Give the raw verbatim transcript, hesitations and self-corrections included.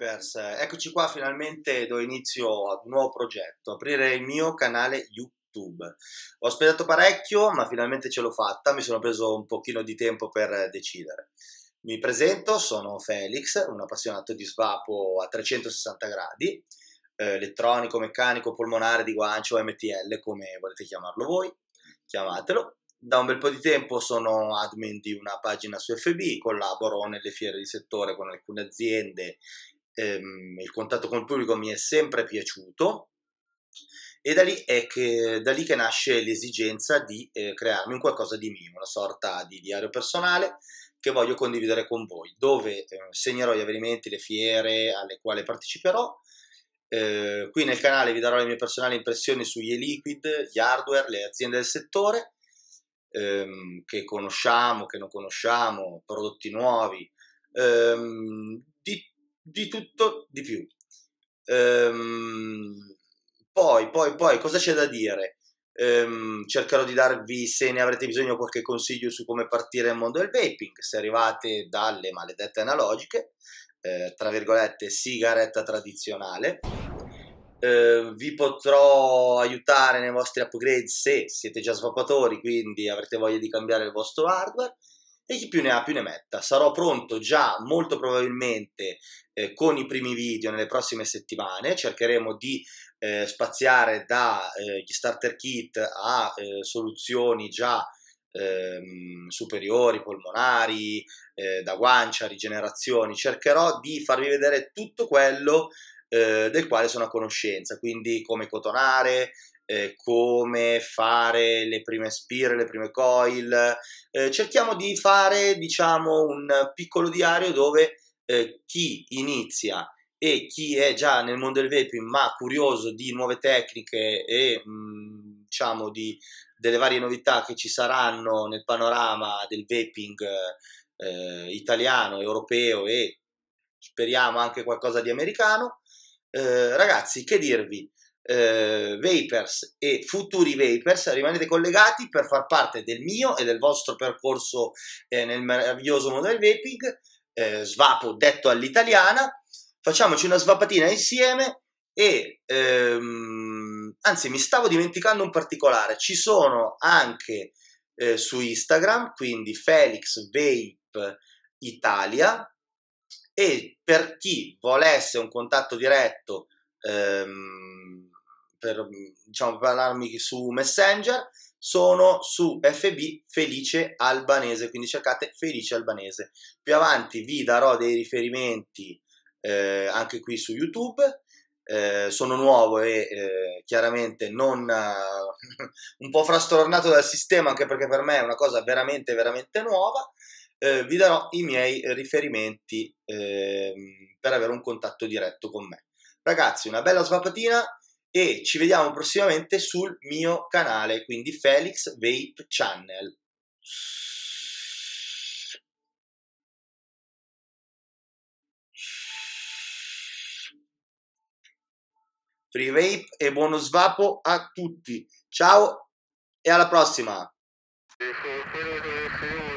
Vapers, eccoci qua finalmente do inizio ad un nuovo progetto, aprire il mio canale YouTube. Ho aspettato parecchio, ma finalmente ce l'ho fatta, mi sono preso un pochino di tempo per decidere. Mi presento, sono Felix, un appassionato di svapo a trecentosessanta gradi, eh, elettronico, meccanico, polmonare, di guancio, M T L, come volete chiamarlo voi, chiamatelo. Da un bel po' di tempo sono admin di una pagina su F B, collaboro nelle fiere di settore con alcune aziende, ehm, il contatto con il pubblico mi è sempre piaciuto e da lì, è che, da lì che nasce l'esigenza di eh, crearmi un qualcosa di mio, una sorta di diario personale che voglio condividere con voi, dove eh, segnerò gli avvenimenti, le fiere alle quali parteciperò. Eh, qui nel canale vi darò le mie personali impressioni sugli e-liquid, gli hardware, le aziende del settore ehm, che conosciamo, che non conosciamo, prodotti nuovi, ehm, di, di tutto di più. Ehm, poi, poi, poi, cosa c'è da dire? Ehm, cercherò di darvi, se ne avrete bisogno, qualche consiglio su come partire nel mondo del vaping, se arrivate dalle maledette analogiche, eh, tra virgolette, sigaretta tradizionale. Eh, vi potrò aiutare nei vostri upgrade se siete già svapatori, quindi avrete voglia di cambiare il vostro hardware, e chi più ne ha più ne metta. Sarò pronto già molto probabilmente eh, con i primi video nelle prossime settimane. Cercheremo di eh, spaziare dagli eh, starter kit a eh, soluzioni già ehm, superiori, polmonari, eh, da guancia, rigenerazioni. Cercherò di farvi vedere tutto quello eh, del quale sono a conoscenza, quindi come cotonare, eh, come fare le prime spire, le prime coil. Eh, cerchiamo di fare, diciamo, un piccolo diario dove eh, chi inizia e chi è già nel mondo del vaping ma curioso di nuove tecniche e mh, diciamo di, delle varie novità che ci saranno nel panorama del vaping eh, italiano, europeo e speriamo anche qualcosa di americano. Eh, ragazzi, che dirvi? Eh, Vapers e futuri Vapers, rimanete collegati per far parte del mio e del vostro percorso eh, nel meraviglioso mondo del vaping, eh, svapo detto all'italiana. Facciamoci una svapatina insieme e ehm, anzi mi stavo dimenticando un particolare, ci sono anche eh, su Instagram, quindi Felix Vape Italia, e per chi volesse un contatto diretto ehm, per diciamo parlarmi su Messenger, sono su F B Felice Albanese, quindi cercate Felice Albanese. Più avanti vi darò dei riferimenti eh, anche qui su YouTube. Eh, sono nuovo e eh, chiaramente non uh, un po' frastornato dal sistema, anche perché per me è una cosa veramente veramente nuova. Eh, vi darò i miei riferimenti ehm, per avere un contatto diretto con me. Ragazzi, una bella svapatina e ci vediamo prossimamente sul mio canale, quindi Felix Vape Channel. Free Vape e buono svapo a tutti. Ciao e alla prossima!